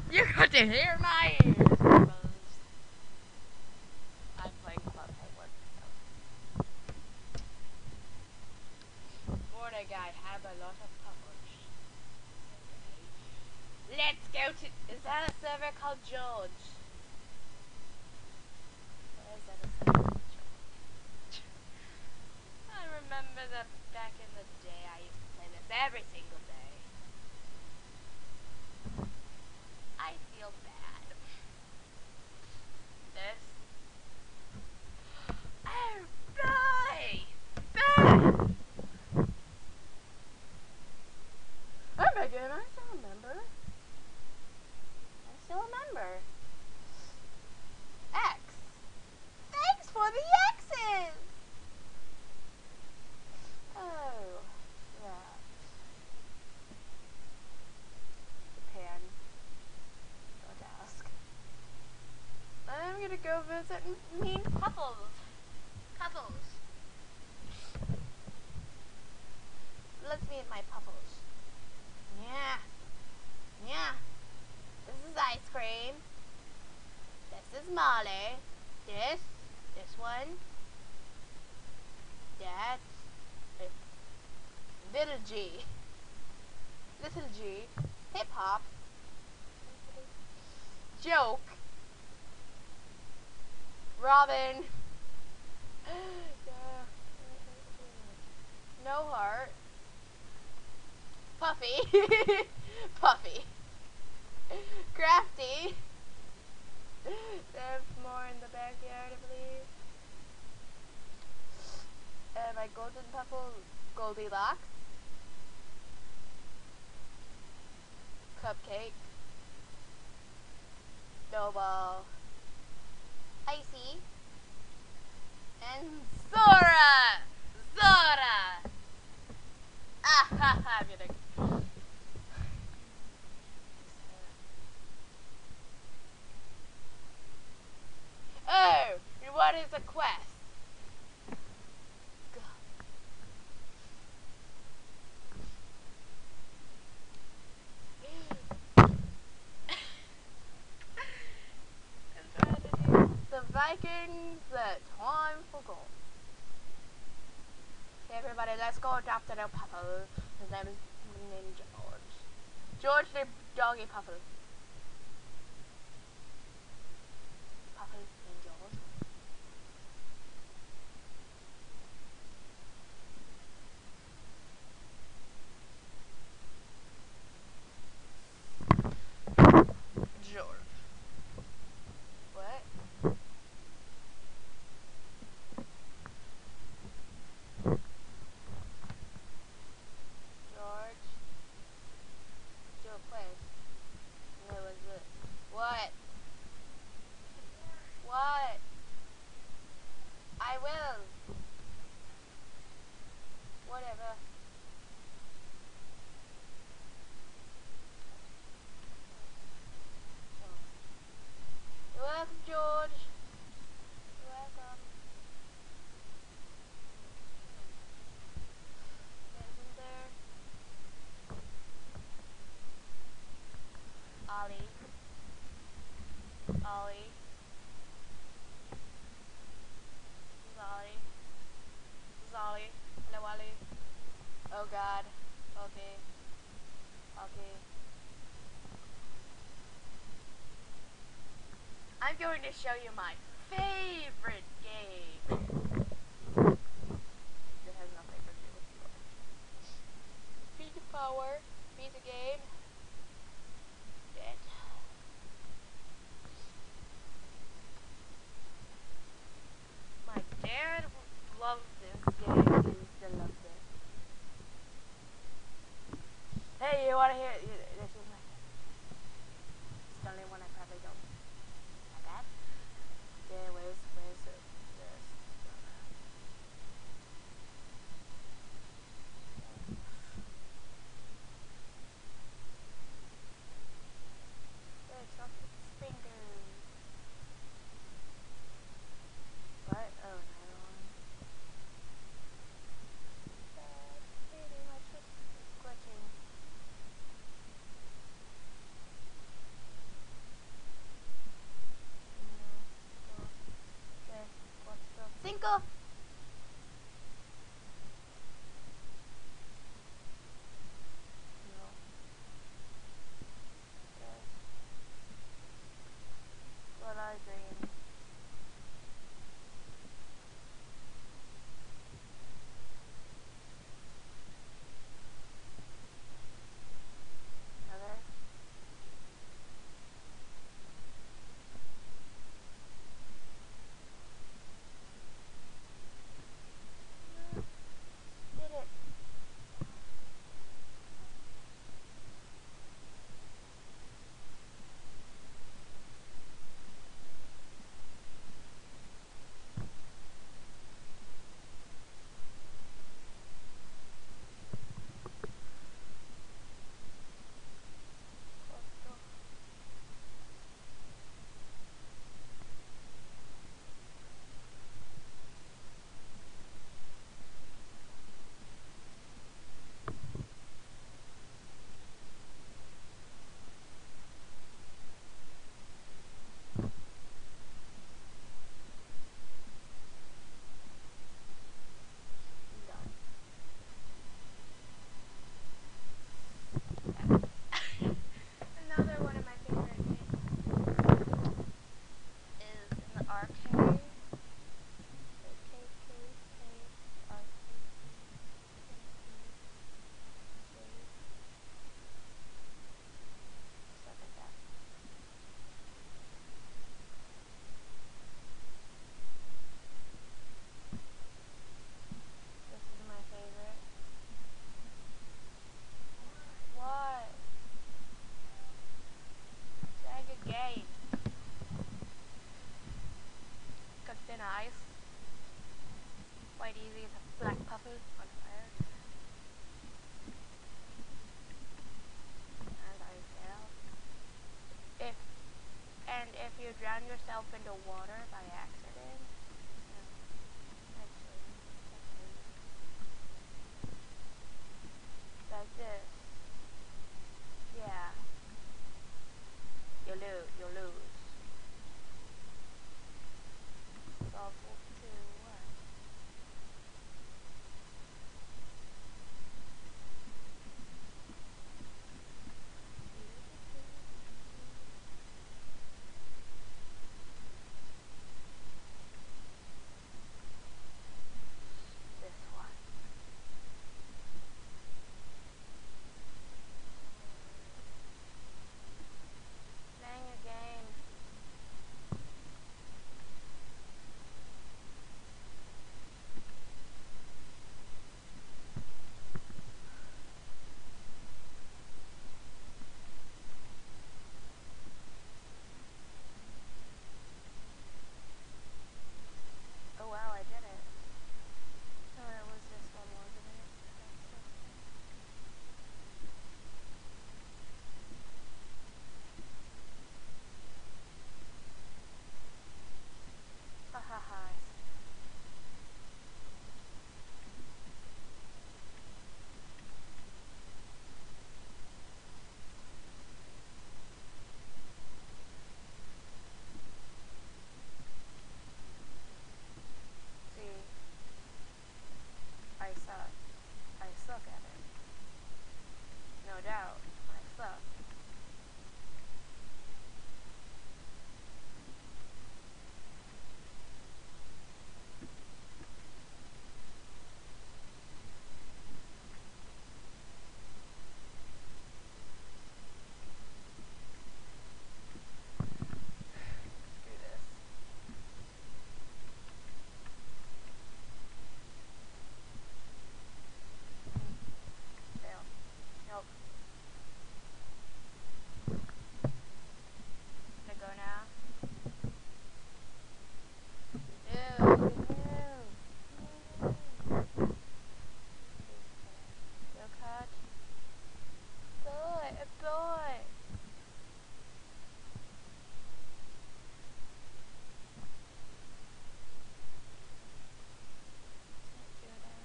You got to hear my ears. I'm playing Club Penguin. Morning, I have a lot of puppets. Okay. Let's go to. Is that a server called George? Or is that a server called George? I remember that back in the day I used to play this every single day. I feel bad. This. Oh, boy! Bad! Oh my god, I still remember. X. Thanks for the X's! Oh, that. Japan. Don't ask. I'm gonna go visit mean couples. Let's meet my pupples. Yeah. Yeah. This is ice cream. This is Molly. This one. That's Little G. Hip hop. Joke. Robin. No heart. Puffy. Puffy. Crafty. There's more in the backyard, I believe. My golden puffle, Goldilocks. Cupcake. Snowball. Icy. And Zora! Ah ha ha, I'm gonna... Oh, what is a quest? The Vikings, time for gold. Okay, everybody, let's go adopt a little puffle. His name is George. George the doggy puffle. Puffle and George. George. What? George. Do a quiz. What was it? What? What? I will. Whatever. You're welcome, George. You're welcome. Isn't there? Ollie. Ollie. This is Ollie. This is Ollie. Hello, Ollie. Oh God. Okay. Okay. I'm going to show you my favorite game. It has nothing to do with yours. Pizza Power. Pizza game. Dead. My dad loves this game. He still loves it. Hey, you wanna hear? This is my. It's the only one I probably don't. My bad. Yeah, where's this? Chocolate fingers. What? Oh, another one. Maybe my chip is glitching. myself into water by accident. No, actually, like this. Yeah. You lose. You lose. Level 2. What? This one. Playing a game. Oh wow, I did it. Oh, it was this one, wasn't it? Ha ha ha. See, I suck. I suck at it. No doubt. I suck. Screw this. Fail. Nope. Can I go now? No. Look hard. Boy, a boy. Can't do that.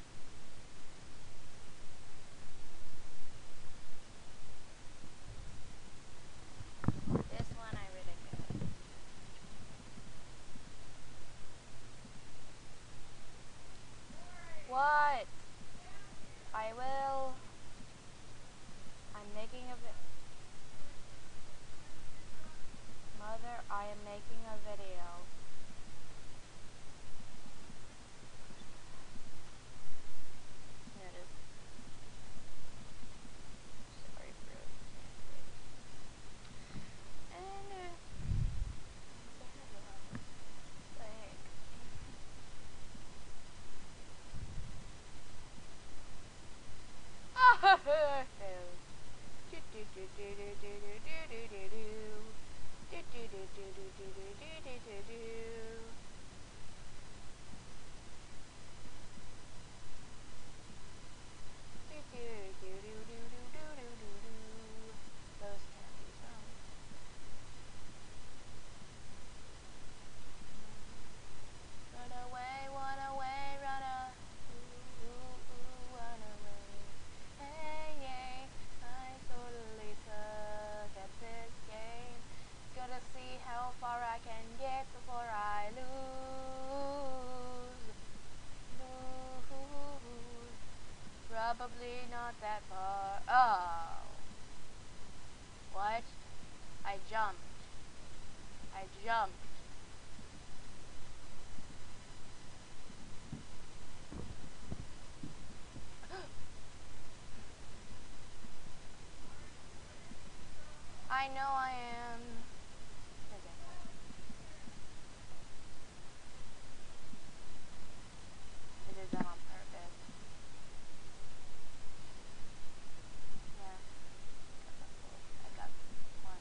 This one I really good. What? I will. I'm making a Mother, I am making a video. No, it is. Sorry for it. And, like, those candies, Run away, run away, run run away. Hey, yay, I totally suck at this game. Gotta see how far I can get before I lose. Lose. Probably not that far. Oh. What? I jumped. I jumped. I know I am. I did that on purpose. Yeah. I got one.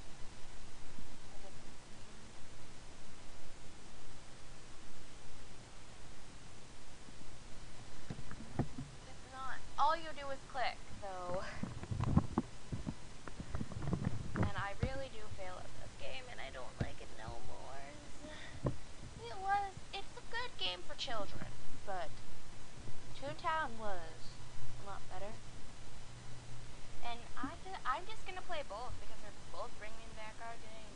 It's not. All you do is click, though. And I really do fail at this game, and I don't like it no more. round was a lot better. And I'm just gonna play both because they're both bringing back our game.